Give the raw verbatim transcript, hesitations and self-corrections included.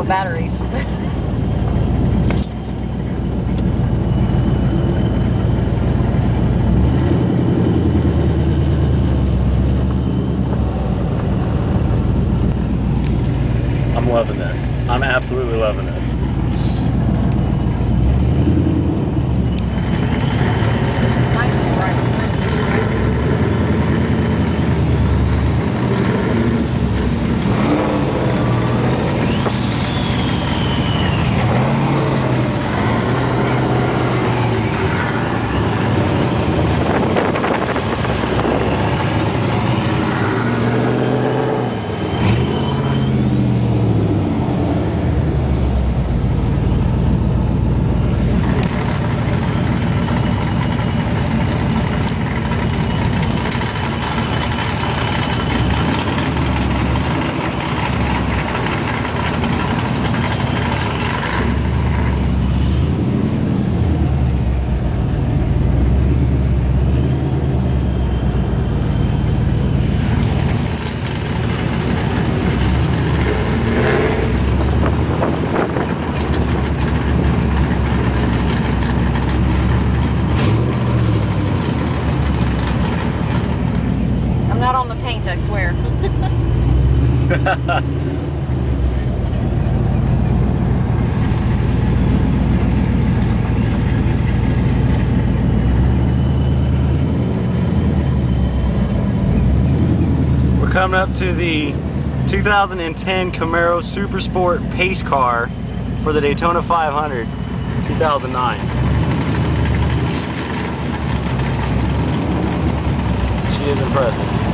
with batteries. I'm loving this. I'm absolutely loving this. Nice and bright. Not on the paint, I swear. We're coming up to the two thousand ten Camaro Super Sport pace car for the Daytona five hundred two thousand nine. She is impressive.